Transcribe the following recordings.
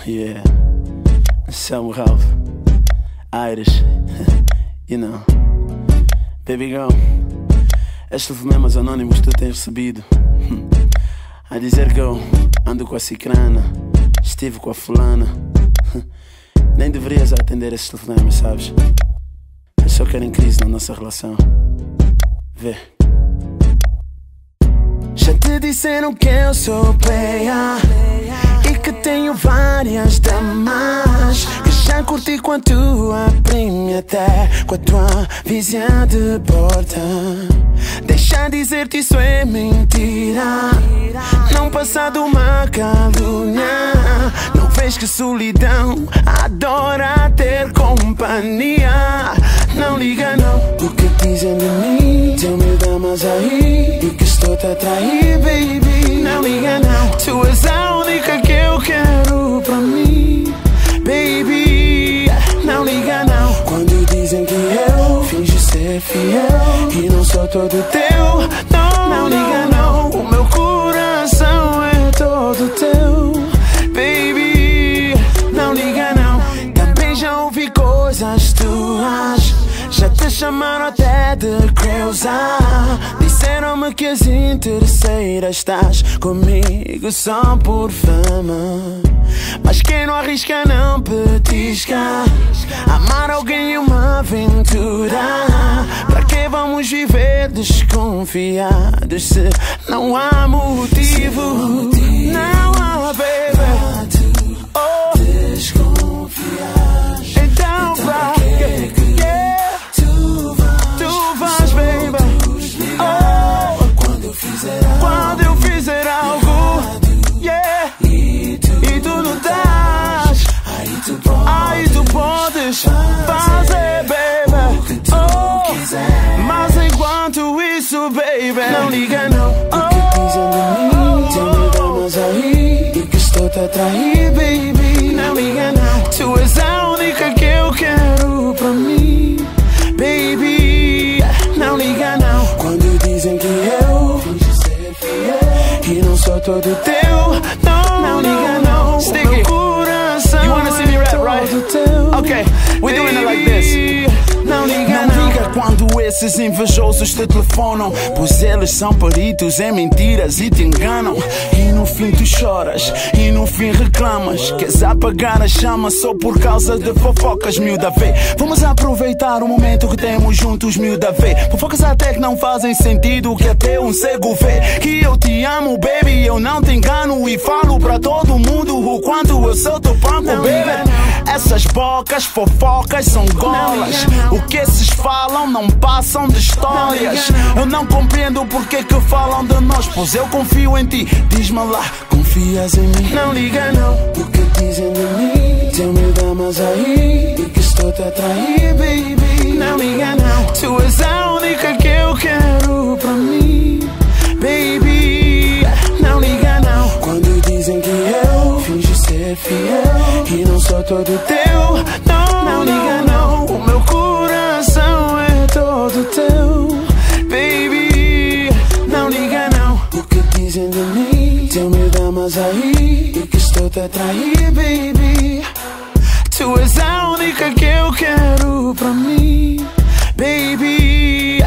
Yeah, Anselmo, Ralph, Iris, you know. Baby girl, estes telefonemas anónimos tu tens recebido a dizer que eu ando com a cicrana, estive com a fulana. Nem deverias atender esses telefonemas, sabes? Eu só quero em crise na nossa relação. Vê. Já te disseram que eu sou playa e que tenho várias damas, que já curti com a tua prima até com a tua vizinha de porta. Deixa dizer-te, isso é mentira, não passa de uma calúnia. Não vês que solidão adora ter companhia. Não liga não, o que dizem de mim, tenho damas aí e que estou-te a trair, baby. Não liga não, tu és a única que eu quero pra mim, baby. Não liga não, quando dizem que eu finjo ser fiel e não sou todo teu. Não liga não, o meu coração é todo teu, baby. Não liga não, também já ouvi coisas tuas, já te chamaram até de cruza. Disseram-me que és interesseira, estás comigo só por fama. Mas quem não arrisca não petisca. Amar alguém é uma aventura. Pra que vamos viver desconfiados se não há motivo? Não há, baby. Oh, desconfiar. Então pra que tu vais, baby? Oh, quando eu fizer algo, yeah, e tu não estás, aí tu podes fazer, baby. Oh, mas enquanto isso, baby, não liga não. O que dizem de mim, tenho damas aí e que estou-te a trair, baby. Não liga não, tu és a única que eu quero pra mim, baby. Não liga não, quando dizem que eu finjo ser fiel e não sou todo teu. Não liga não, meu coração. You wanna see me rap, right? Okay, we're doing it like this. Não liga não. Quando esses invejosos te telefonam, pois eles são peritos em mentiras e te enganam. E no fim tu choras, e no fim reclamas, queres apagar a chama só por causa de fofocas, miúda vê. Vamos aproveitar o momento que temos juntos, miúda vê. Fofocas até que não fazem sentido, que até um cego vê. Que eu te amo, baby, eu não te engano e falo pra todo mundo o quanto eu sou teu panco, baby. Essas bocas fofocas são golas, o que esses falam não passam de histórias. Eu não compreendo porque que falam de nós, pois eu confio em ti. Diz-me lá, confias em mim? Não liga não, o que dizem de mim, tenho damas aí e que estou-te a trair, baby. Não liga não, tu és a única que eu quero pra mim, baby. Não liga não, quando dizem que eu finjo ser fiel e não sou todo teu. Não liga não, o meu coração é todo teu, baby. Não liga não, o que dizem de mim, tenho damas aí e que estou-te a trair, baby. Tu és a única que eu quero pra mim, baby.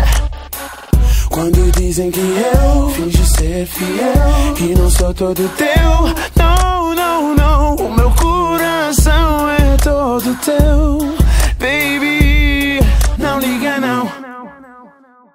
Quando dizem que eu finjo ser fiel e não sou todo teu. Não, o meu coração é todo teu.